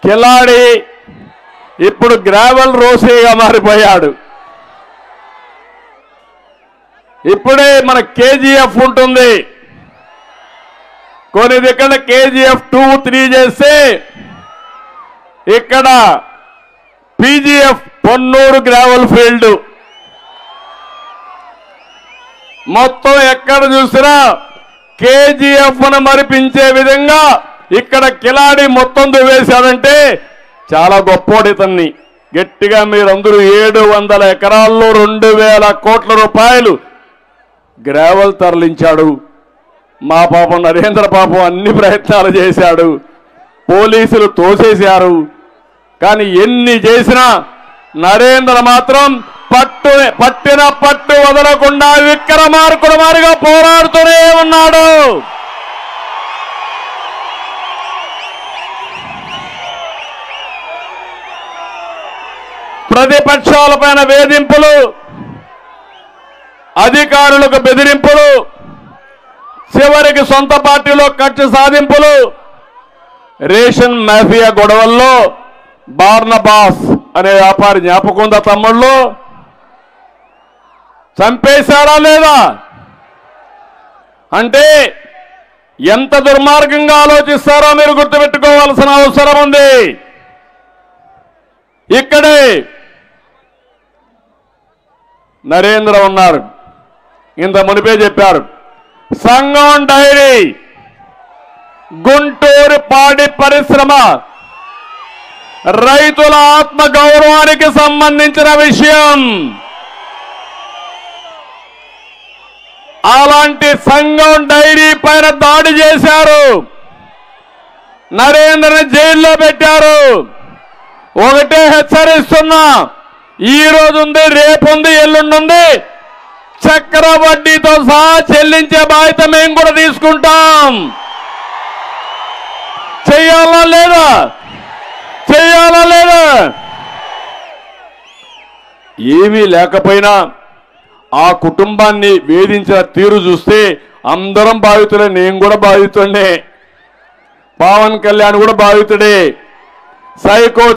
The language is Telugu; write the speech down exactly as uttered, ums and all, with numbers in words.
కిలాడి ఇప్పుడు గ్రావెల్ రోసీగా మారిపోయాడు. ఇప్పుడే మన కేజీఎఫ్ ఉంటుంది, కొన్ని దగ్గర కేజీఎఫ్ టూ త్రీ చేస్తే ఇక్కడ పీజీఎఫ్ పొన్నూరు గ్రావెల్ ఫీల్డ్. మొత్తం ఎక్కడ చూసినా కేజీఎఫ్ ను మరిపించే విధంగా ఇక్కడ కిలాడి మొత్తం దువ్వేశాడంటే చాలా గొప్పోడు ఇతన్ని. గట్టిగా మీరందరూ ఏడు వందల ఎకరాల్లో రెండు వేల కోట్ల రూపాయలు గ్రావెల్ తరలించాడు. మా పాపం నరేంద్ర పాపం అన్ని ప్రయత్నాలు చేశాడు, పోలీసులు తోసేశారు. కానీ ఎన్ని చేసినా నరేంద్ర మాత్రం పట్టు పట్టిన పట్టు వదలకుండా విక్రమార్కుడు మారిగా పోరాడుతూనే ఉన్నాడు. ప్రతిపక్షాలపైన వేధింపులు, అధికారులకు బెదిరింపులు, చివరికి సొంత పార్టీలో కక్ష సాధింపులు, రేషన్ మాఫియా గొడవల్లో బార్నబాస్ అనే వ్యాపారి జ్ఞాపకుందా తమ్ముళ్ళు, చంపేశారా లేదా? అంటే ఎంత దుర్మార్గంగా ఆలోచిస్తారో మీరు గుర్తుపెట్టుకోవాల్సిన అవసరం ఉంది. ఇక్కడే నరేంద్ర ఉన్నారు, ఇంత మునిపే చెప్పారు. సంగం డైరీ, గుంటూరు పాడి పరిశ్రమ రైతుల ఆత్మ గౌరవానికి సంబంధించిన విషయం. అలాంటి సంగం డైరీ పైన దాడి చేశారు, నరేంద్రని జైల్లో పెట్టారు. ఒకటే హెచ్చరిస్తున్నా, ఈ రోజు ఉంది, రేపు ఉంది, ఎల్లుండి ఉంది, చక్ర వడ్డీతో సహా చెల్లించే బాధ్యత మేము కూడా తీసుకుంటాం. చెయ్యాలా లేదా? చెయ్యాలా లేదా? ఏమీ లేకపోయినా ఆ కుటుంబాన్ని వేధించిన తీరు చూస్తే అందరం బాధితులే. నేను కూడా బాధితుడే, పవన్ కళ్యాణ్ కూడా బాధితుడే. సైకో